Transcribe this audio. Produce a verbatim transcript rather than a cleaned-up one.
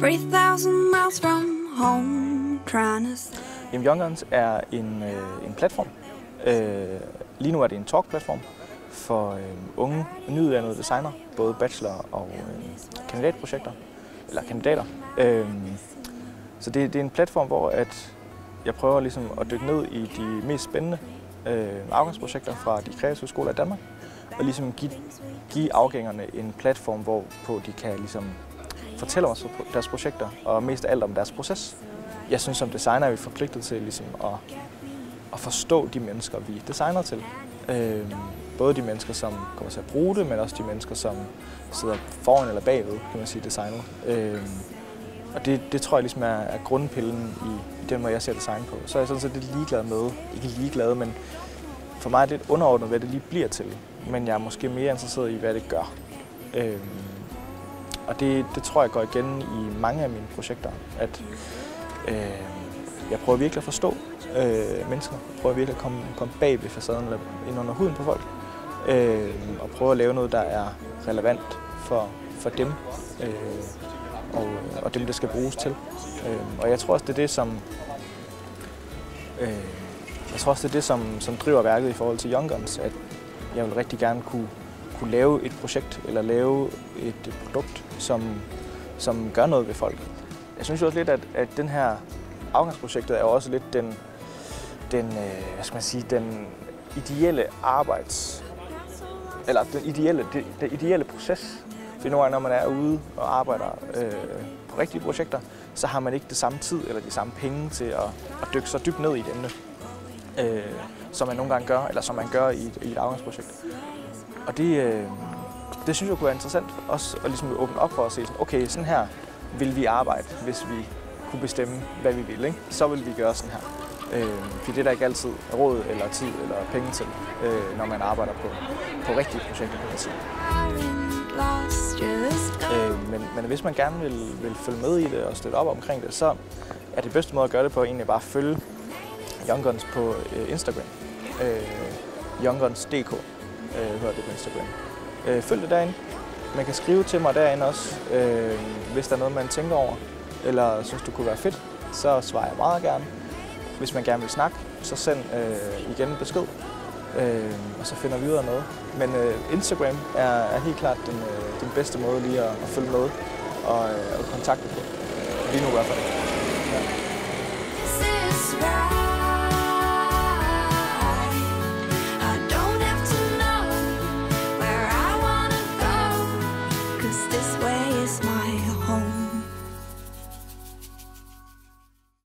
three thousand miles from home, trying to... Jamen, Young Guns er en, øh, en platform. Øh, lige nu er det en talk-platform for øh, unge, nyuddannede designer, både bachelor- og øh, kandidatprojekter, eller kandidater. Øh, så det, det er en platform, hvor at jeg prøver ligesom at dykke ned i de mest spændende øh, afgangsprojekter fra de kreative skoler i Danmark, og ligesom give, give afgængerne en platform, hvor på de kan ligesom fortælle os deres projekter, og mest af alt om deres proces. Jeg synes, som designer er vi forpligtet til ligesom at, at forstå de mennesker, vi designer til. Øh, både de mennesker, som kommer til at bruge det, men også de mennesker, som sidder foran eller bagved, kan man sige, designet. Øh, og det, det tror jeg ligesom er, er grundpillen i, i den måde, jeg ser design på. Så er jeg sådan set lidt ligeglad med, ikke ligeglad, men for mig er det lidt underordnet, hvad det lige bliver til. Men jeg er måske mere interesseret i, hvad det gør. Øh, og det, det tror jeg går igen i mange af mine projekter, at øh, jeg prøver virkelig at forstå øh, mennesker. Jeg prøver virkelig at komme, komme bag ved facaden eller ind under huden på folk. Øh, og prøve at lave noget, der er relevant for, for dem øh, og, og dem, det skal bruges til. Øh, og jeg tror også, det er det, som øh, jeg tror også, det er det, som, som driver værket i forhold til Young Guns, at jeg vil rigtig gerne kunne, kunne lave et projekt eller lave et, et produkt, som, som gør noget ved folk. Jeg synes også lidt, at, at den her afgangsprojektet er også lidt den, den, øh, hvad skal man sige, den ideelle arbejds, eller den ideelle, det, det ideelle proces. For nogle gange, når man er ude og arbejder øh, på rigtige projekter, så har man ikke det samme tid eller de samme penge til at, at dykke så dybt ned i et emne, øh, som man nogle gange gør, eller som man gør i et, i et afgangsprojekt. Og det, øh, det synes jeg kunne være interessant også at ligesom åbne op for at se, okay, sådan her vil vi arbejde, hvis vi kunne bestemme, hvad vi vil, ikke? Så vil vi gøre sådan her. Øh, for det er der ikke altid råd eller tid eller penge til, øh, når man arbejder på, på rigtige projekter, kan man sige. Øh, men, men hvis man gerne vil, vil følge med i det og støtte op omkring det, så er det bedste måde at gøre det på egentlig bare at følge Young Guns på øh, Instagram. Øh, young guns punktum d k øh, hedder det på Instagram. Øh, følg det derinde. Man kan skrive til mig derinde også, øh, hvis der er noget, man tænker over, eller synes, du kunne være fedt, så svarer jeg meget gerne. Hvis man gerne vil snakke, så send øh, igen en besked, øh, og så finder vi ud af noget. Men øh, Instagram er, er helt klart den, øh, den bedste måde lige at, at følge med og, øh, og kontakte på. Lige nu i hvert fald. Ja.